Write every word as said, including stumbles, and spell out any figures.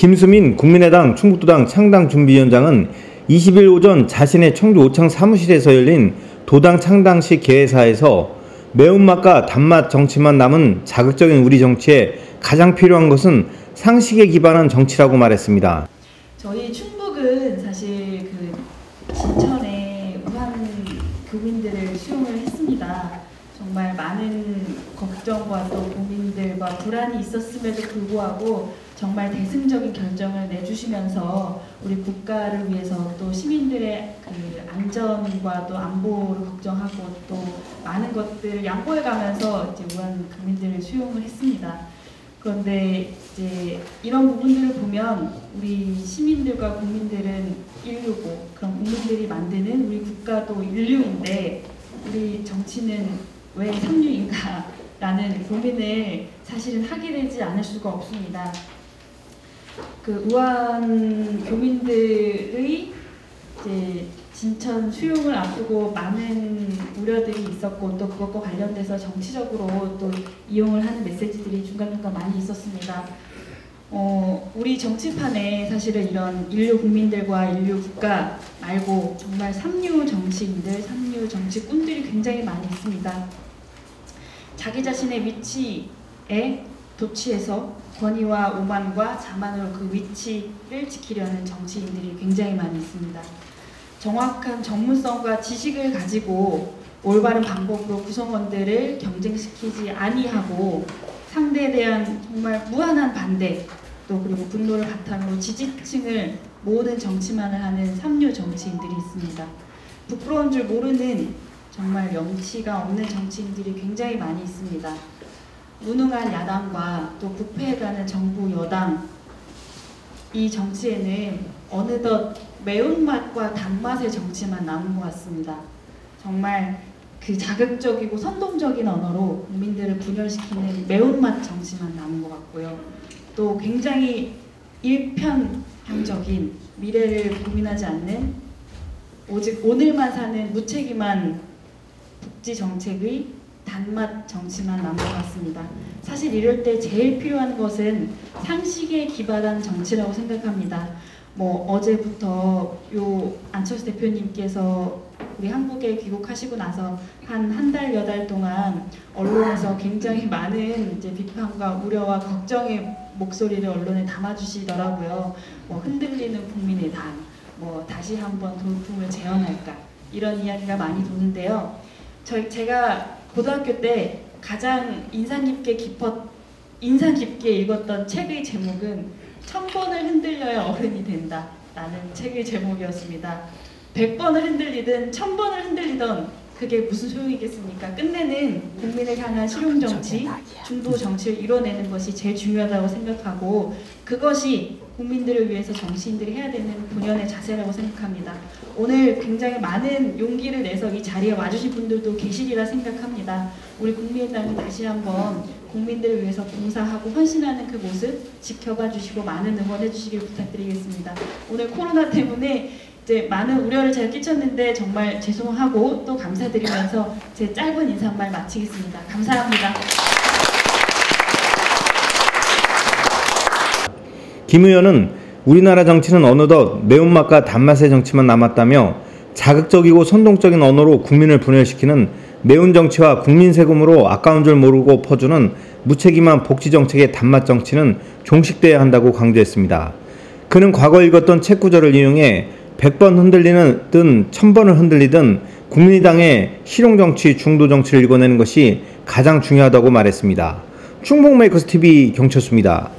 김수민 국민의당 충북도당 창당준비위원장은 이십 일 오전 자신의 청주 오창 사무실에서 열린 도당 창당식 개회사에서 매운맛과 단맛 정치만 남은 자극적인 우리 정치에 가장 필요한 것은 상식에 기반한 정치라고 말했습니다. 저희 충북은 사실 그 진천에 우한 교민들을 수용을 했습니다. 정말 많은 걱정과 또 고민들과 불안이 있었음에도 불구하고 정말 대승적인 결정을 내주시면서 우리 국가를 위해서 또 시민들의 그 안전과 또 안보를 걱정하고 또 많은 것들을 양보해가면서 이제 우한 교민들을 수용을 했습니다. 그런데 이제 이런 부분들을 보면 우리 시민들과 국민들은 인류고 그런 국민들이 만드는 우리 국가도 인류인데 우리 정치는 왜 삼류인가 라는 고민을 사실은 하게 되지 않을 수가 없습니다. 그 우한 교민들의 이제 진천 수용을 앞두고 많은 우려들이 있었고 또 그것과 관련돼서 정치적으로 또 이용을 하는 메시지들이 중간중간 많이 있었습니다. 어, 우리 정치판에 사실은 이런 인류 국민들과 인류 국가 말고 정말 삼류 정치인들, 삼류 정치꾼들이 굉장히 많이 있습니다. 자기 자신의 위치에 도취해서 권위와 오만과 자만으로 그 위치를 지키려는 정치인들이 굉장히 많이 있습니다. 정확한 전문성과 지식을 가지고 올바른 방법으로 구성원들을 경쟁시키지 아니하고 상대에 대한 정말 무한한 반대 또 그리고 분노를 바탕으로 지지층을 모으는 정치만을 하는 삼류 정치인들이 있습니다. 부끄러운 줄 모르는 정말 염치가 없는 정치인들이 굉장히 많이 있습니다. 무능한 야당과 또 부패해가는 정부 여당, 이 정치에는 어느덧 매운맛과 단맛의 정치만 남은 것 같습니다. 정말 그 자극적이고 선동적인 언어로 국민들을 분열시키는 매운맛 정치만 남은 것 같고요. 또 굉장히 일편향적인 미래를 고민하지 않는 오직 오늘만 사는 무책임한 복지 정책의 단맛 정치만 남은 것 같습니다. 사실 이럴 때 제일 필요한 것은 상식에 기반한 정치라고 생각합니다. 뭐 어제부터 요 안철수 대표님께서 우리 한국에 귀국하시고 나서 한 한 달 여 달 동안 언론에서 굉장히 많은 이제 비판과 우려와 걱정의 목소리를 언론에 담아주시더라고요. 뭐 흔들리는 국민의당, 뭐 다시 한번 돌풍을 재현할까 이런 이야기가 많이 도는데요. 저희 제가 고등학교 때 가장 인상 깊게 깊었 인상 깊게 읽었던 책의 제목은 천 번을 흔들려야 어른이 된다 라는 책의 제목이었습니다. 백 번을 흔들리든 천 번을 흔들리던 그게 무슨 소용이겠습니까? 끝내는 국민을 향한 실용정치, 중도정치를 이뤄내는 것이 제일 중요하다고 생각하고 그것이 국민들을 위해서 정치인들이 해야 되는 본연의 자세라고 생각합니다. 오늘 굉장히 많은 용기를 내서 이 자리에 와주신 분들도 계시리라 생각합니다. 우리 국민의당이 다시 한번 국민들을 위해서 봉사하고 헌신하는 그 모습 지켜봐 주시고 많은 응원해 주시길 부탁드리겠습니다. 오늘 코로나 때문에 이제 많은 우려를 제가 끼쳤는데 정말 죄송하고 또 감사드리면서 제 짧은 인사말 마치겠습니다. 감사합니다. 김 의원은 우리나라 정치는 어느덧 매운맛과 단맛의 정치만 남았다며 자극적이고 선동적인 언어로 국민을 분열시키는 매운 정치와 국민 세금으로 아까운 줄 모르고 퍼주는 무책임한 복지정책의 단맛 정치는 종식돼야 한다고 강조했습니다. 그는 과거 읽었던 책 구절을 이용해 백 번 흔들리든 천 번을 흔들리든 국민의당의 실용정치, 중도정치를 읽어내는 것이 가장 중요하다고 말했습니다. 충북메이커스티비 경철수입니다.